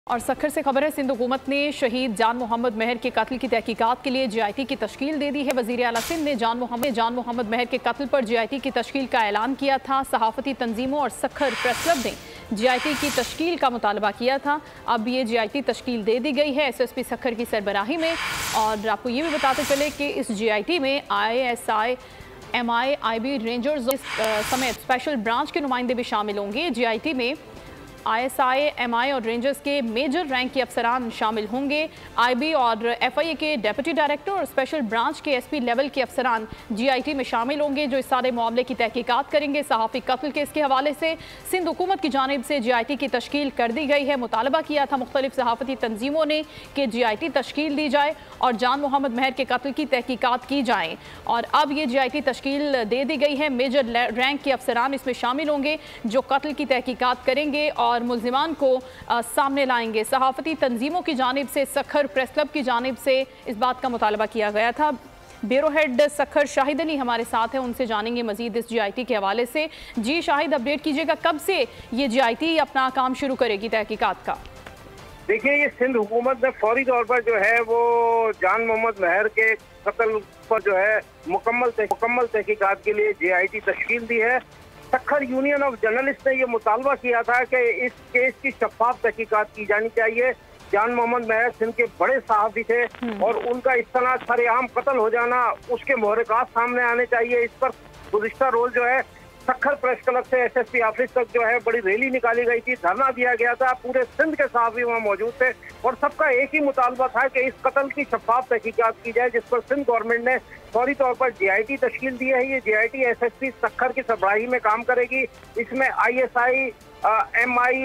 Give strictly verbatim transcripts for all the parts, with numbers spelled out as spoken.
और सखर से खबर है, सिंध हुकूमत ने शहीद जान मोहम्मद महर के कत्ल की तहकीकात के लिए जी आई टी की तश्कील दे दी है। वज़ीर आला सिंध ने जान मोहम्मद जान मोहम्मद महर के कत्ल पर जी आई टी की तश्कील का ऐलान किया था। सहाफ़ती तंजीमों और सखर प्रेस क्लब ने जी आई टी की तश्कील का मुतालबा किया था। अब ये जी आई टी तश्कील दे दी गई है एस एस पी सखर की सरबराही में। और आपको ये भी बताते चले कि इस जी आई टी में I S I M I I B rangers समेत स्पेशल ब्रांच के नुमाइंदे भी शामिल होंगे। जी आई टी में आई एस आई एम आई और रेंजर्स के मेजर रैंक के अफसरान शामिल होंगे। आई बी और एफ आई ए के डेप्यूटी डायरेक्टर और स्पेशल ब्रांच के एस पी लेवल के अफसरान जी आई टी में शामिल होंगे, जो इस सारे मामले की तहकीकात करेंगे। सहाफ़ी कत्ल केस के हवाले से सिंध हुकूमत की जानिब से जी आई टी की तश्कील कर दी गई है। मुतालबा किया था मुख्तलिफ सहाफ़ती तंजीमों ने कि जी आई टी तश्कील दी जाए और जान मोहम्मद महर के कत्ल की तहकीकात की जाए। और अब ये जी आई टी तश्कील दे दी गई है। मेजर रैंक के अफसरान इसमें शामिल होंगे जो कत्ल की तहकीकात करेंगे और मुल्जिमान को आ, सामने लाएंगे। सहाफ़ती तंजीमों की जानिब से सखर प्रेस क्लब की जानिब से इस बात का मुतालबा किया गया था। ब्यूरो हेड सखर शाहिद अली हमारे साथ है, उनसे जानेंगे मजीद इस जी आई टी के हवाले से। जी शाहिद, अपडेट कीजिएगा, कब से ये जी आई टी अपना काम शुरू करेगी तहकीकात का? देखिए, ये सिंध हुकूमत ने फौरी तौर पर जो है वो जान मोहम्मद महर के कत्ल पर जो है मुकम्मल मुकम्मल तहकीकात के लिए जे आई टी तश्कील दी है। सखर यूनियन ऑफ जर्नलिस्ट ने ये मुतालबा किया था कि इस केस की शफाफ तहकीकात की जानी चाहिए। जान मोहम्मद महर सिंध के बड़े सहाफ़ी थे और उनका इस तरह सरेआम कत्ल हो जाना, उसके मुहर्रिकात सामने आने चाहिए। इस पर गुज़िश्ता रोज जो है सखर प्रेस क्लब से एस एस पी ऑफिस तक जो है बड़ी रैली निकाली गई थी, धरना दिया गया था। पूरे सिंध के सहाफ़ी वहाँ मौजूद थे और सबका एक ही मुतालबा था कि इस कत्ल की शफाफ तहकीकात की जाए, जिस पर सिंध गवर्नमेंट ने फौरी तौर पर जे आई टी तश्कील दी है। ये J I T S S P Sukkur की सरबराही में काम करेगी। इसमें I S I M I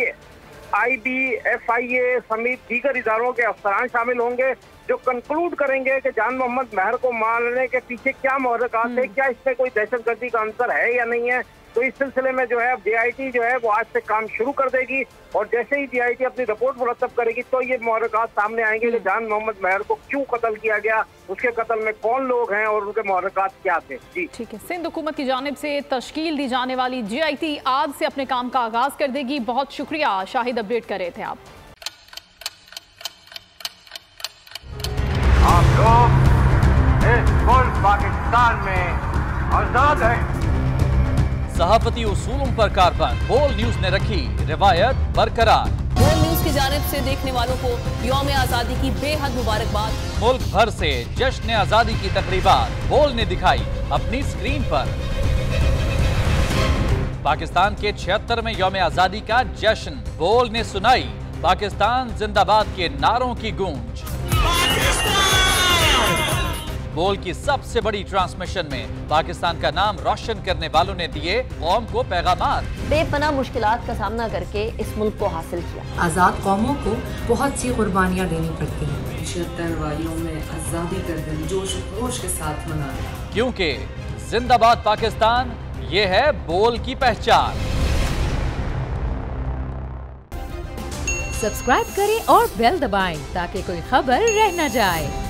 I B F I A समेत दीगर इदारों के अफसरान शामिल होंगे जो कंक्लूड करेंगे कि जान मोहम्मद महर को मारने के पीछे क्या मुहर्रिकात है, क्या इसमें कोई दहशतगर्दी का अंसर है या नहीं है। तो इस सिलसिले में जो है जे आई टी जो है वो आज से काम शुरू कर देगी और जैसे ही जे आई टी अपनी रिपोर्ट मुरतब करेगी तो ये मुहर्रिकात सामने आएंगे कि जान मोहम्मद महर को क्यों कत्ल किया गया, उसके कत्ल में कौन लोग हैं और उनके मुहर्रिकात क्या थे। जी ठीक है, सिंध हुकूमत की जानिब से तश्कील दी जाने वाली जे आई टी आज से अपने काम का आगाज कर देगी। बहुत शुक्रिया शाहिद, अपडेट कर रहे थे आप। आप लोग इस मुल्क पाकिस्तान में आजाद हैं। सहाफती उसूलों पर कारबंद बोल न्यूज ने रखी रिवायत बरकरार। बोल न्यूज की जानिब से देखने वालों को यौम आजादी की बेहद मुबारकबाद। मुल्क भर से जश्न आजादी की तकरीबात बोल ने दिखाई अपनी स्क्रीन पर। पाकिस्तान के छिहत्तरवें यौम आजादी का जश्न बोल ने सुनाई पाकिस्तान जिंदाबाद के नारों की गूंज। बोल की सबसे बड़ी ट्रांसमिशन में पाकिस्तान का नाम रोशन करने वालों ने दिए कौम को पैगामात। बेपनाह मुश्किलात का सामना करके इस मुल्क को हासिल किया। आजाद कौमों को बहुत सी कुर्बानियाँ देनी पड़ती हैं। छिहत्तर वालियों में आजादी का दिन जोश खरोश के साथ मना, क्योंकि जिंदाबाद पाकिस्तान ये है बोल की पहचान। सब्सक्राइब करें और बेल दबाएं ताकि कोई खबर रह न जाए।